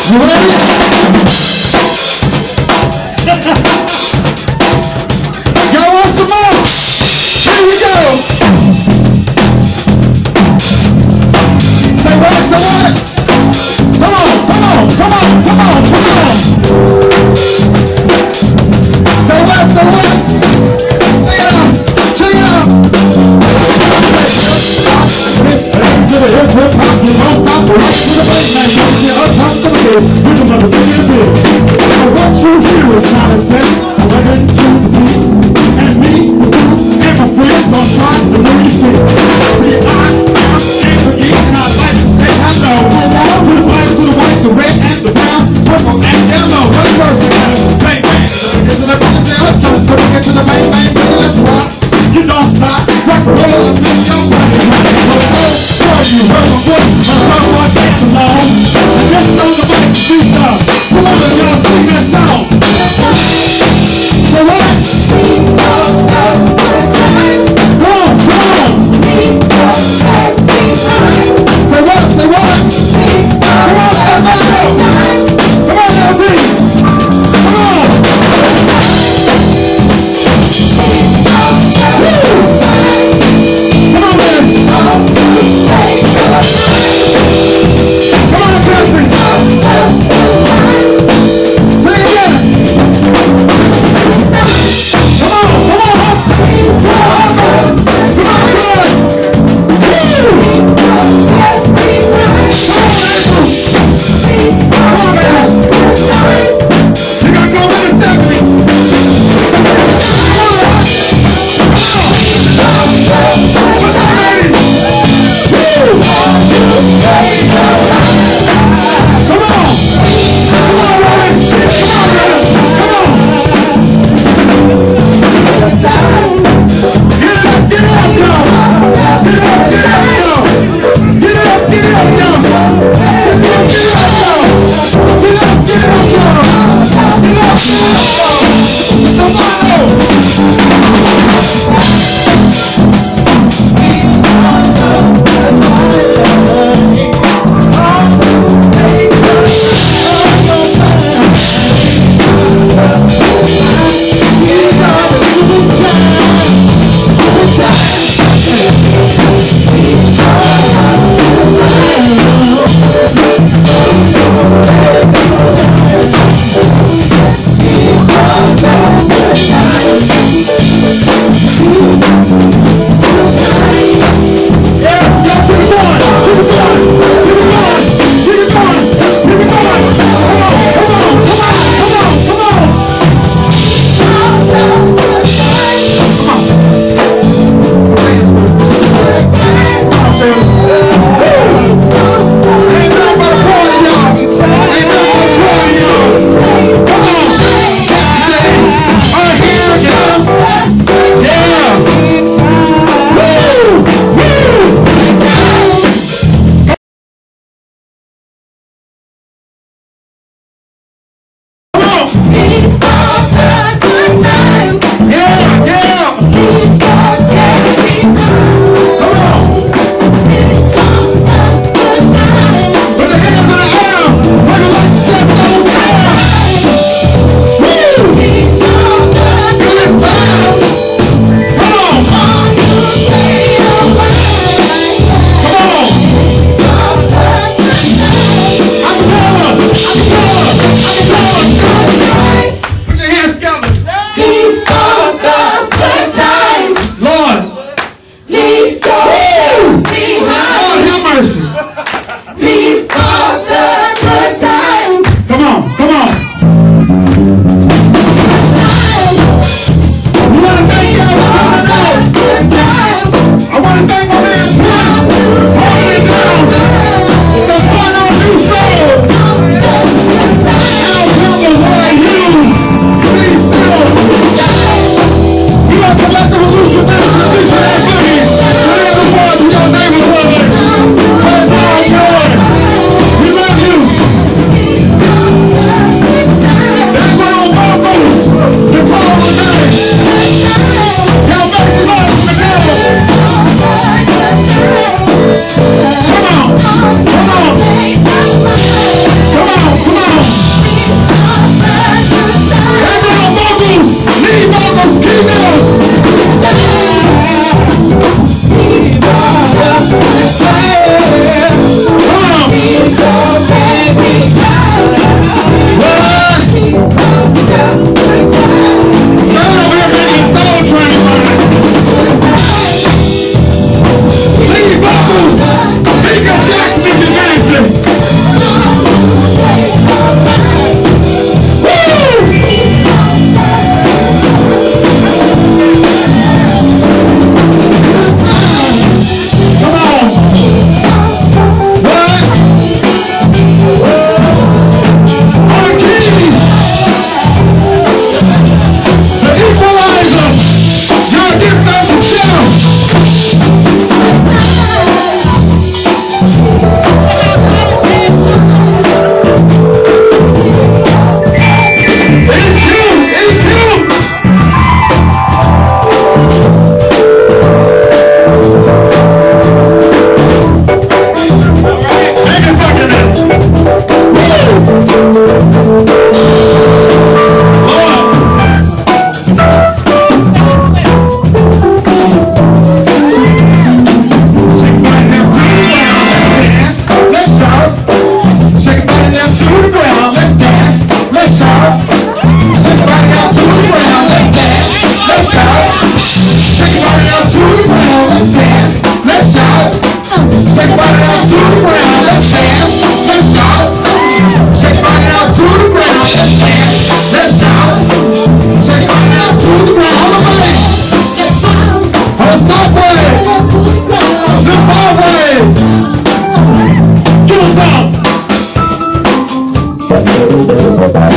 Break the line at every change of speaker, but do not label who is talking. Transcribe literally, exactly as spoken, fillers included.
You ready? Y'all want some more? Here we go. Say what? Say what? Come on, come on, come on, come on, come on. Say what? Say what? Check it out. Check it out. Hip, hip, hip, hip, hop, you don't stop. Right to the bass, now you see up top of the hill. body down to the ground, let's dance, let's shout. Shake your body down to the ground, let's dance, let's shout. Shake your body down to the ground, let's dance, let's shout. Shake your body down to the ground, hold on, buddy. On the Subway, Zimbabwe. Give us some.